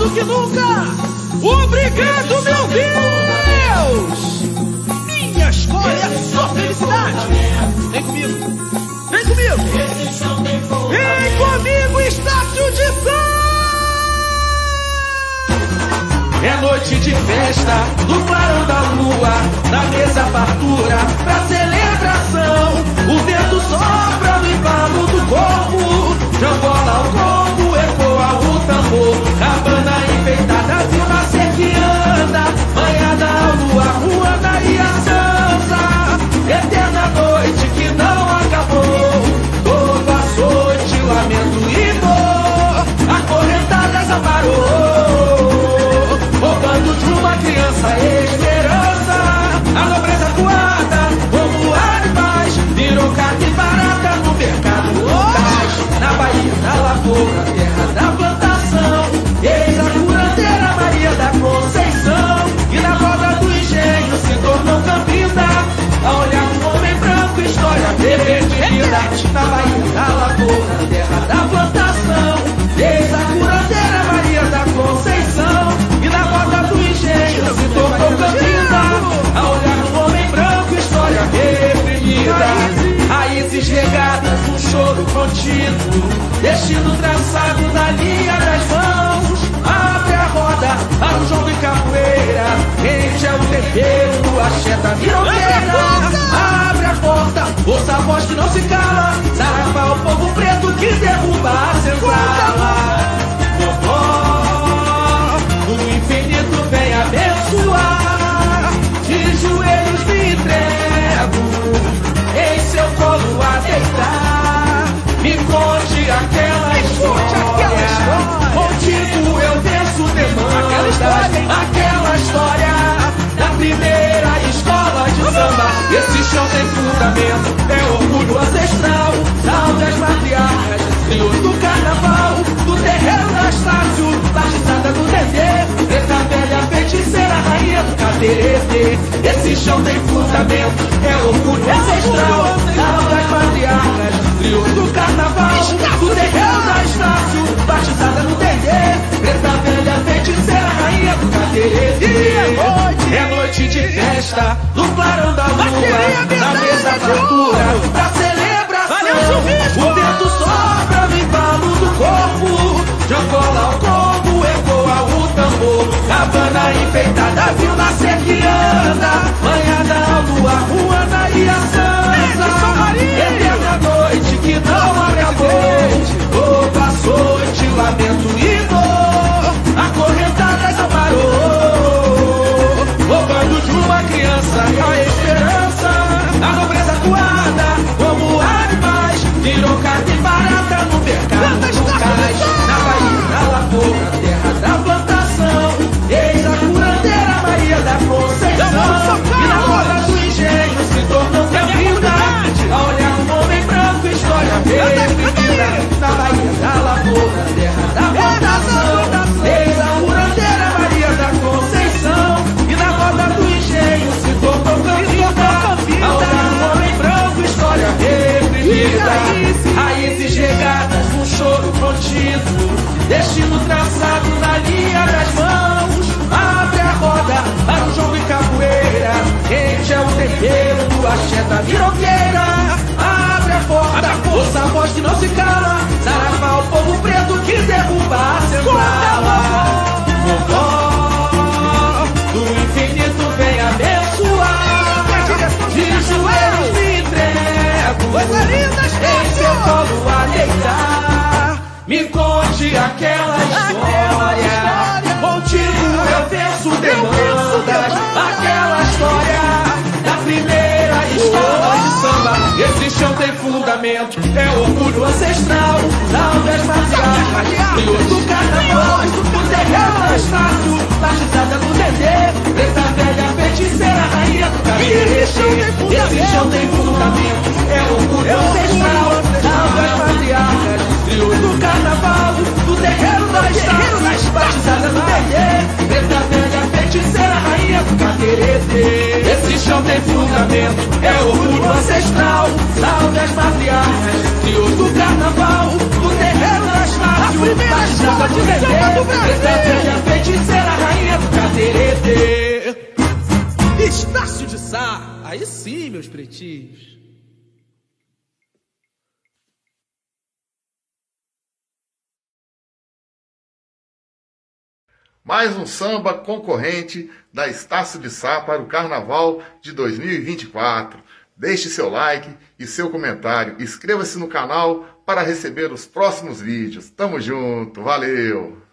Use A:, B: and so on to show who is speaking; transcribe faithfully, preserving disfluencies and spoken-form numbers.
A: do que nunca. Obrigado, meu Deus! Minha escola é a sua felicidade. Vem comigo. Vem comigo. Vem comigo, Estácio de Sá!
B: É noite de festa, no clarão da lua, na mesa fartura, pra celebração. O vento sopra no embalo do corpo, jambola ao combo, ecoa o tambor. Cabana enfeitada, viu nascer que anda, banhada a lua, rua e a sansa. Eterna noite que não acabou, todo açoite, lamento e dor. Acorrentadas amparou, roubando de uma criança esperança. A nobreza coada, como animais, virou carne barata no mercado locais. Na Bahia, na lavoura, terra da plantação, eis a curandeira Maria da Conceição. E na roda do engenho se tornou campina, a olhar um homem branco, história perdida. Na Bahia, na lavoura, terra da plantação, eis a curandeira Maria da Conceição. E na roda do engenho se tornou campina, a olhar um homem branco, história reprimida. Raízes regadas, um choro contínuo, destino traçado na linha das mãos. Abre a roda para o jogo e capoeira, quente é o terreiro, a cheta miroqueira. Abre a porta, ouça a voz que não se cala, Saravá, o povo preto que derruba a senzala. O infinito vem abençoar, de joelhos me entrego, em seu colo a deitar. Me conte aquela história, contigo eu venço demandas. Aquela história da primeira escola de samba. Esse chão tem fundamento, é orgulho ancestral. Salve as matriarcas, trios do carnaval, do terreiro da Estácio, batizada do Dedê, preta velha feiticeira, rainha do caderete. Esse chão tem fundamento, é orgulho ancestral. Salve as matriarcas, trios do carnaval, do terreiro da Estácio, batizada no Dedê, preta velha feiticeira, rainha do caderete. É noite de festa, no clarão da lua, na mesa fartura, pra celebração. O vento sopra no embalo do corpo, jambola ao combo, ecoa o tambor. Cabana enfeitada, viu nascer que anda, banhada a lua, rua e a sansa. Eterna noite que não acabou, todo açoite, lamento e dor. Acorrentadas amparou, roubando de uma criança a esperança. A nobreza coada, como animais, virou carne barata no mercado locais. Na Bahia, na lavoura, terra da plantação, eis a curandeira Maria da Conceição. E na roda do engenho se tornou campina, a olhar um homem branco, história reprimida. Na Bahia, na lavoura, terra da plantação, eis a curandeira Maria da Conceição. E na roda do engenho se tornou campina, a olhar um homem branco, história reprimida. Raízes regadas, um choro contínuo, destino traçado na linha das mãos. Abre a roda para o jogo e capoeira, quente é o terreiro, a cheta miroqueira. Abre a porta, ouça a voz que não se cala, Saravá, o povo preto que derruba a senzala. Do infinito vem abençoar, de joelhos me entrego, em seu colo a deitar. Me conte aquela história, contigo eu venço demandas. Aquela história da primeira escola de samba. Esse chão tem fundamento, é orgulho ancestral. Salve as matriarcas, trios do carnaval, do terreiro da Estácio, batizada no Dedê, preta velha feiticeira, rainha do caderete. Esse chão tem fundamento, é orgulho ancestral. Salve as matriarcas, trios do carnaval, do terreiro da Estácio, batizada no Dedê, preta velha feiticeira, rainha do caderete. Esse chão tem fundamento, é orgulho ancestral. Salve as matriarcas, trios do carnaval, do terreiro da Estácio,
A: primeira escola de samba do Brasil.
B: Feiticeira, rainha do caterete.
A: Estácio de Sá. Aí sim, meus pretinhos.
C: Mais um samba concorrente da Estácio de Sá para o Carnaval de dois mil e vinte e quatro. Deixe seu like e seu comentário. Inscreva-se no canal para receber os próximos vídeos. Tamo junto, valeu!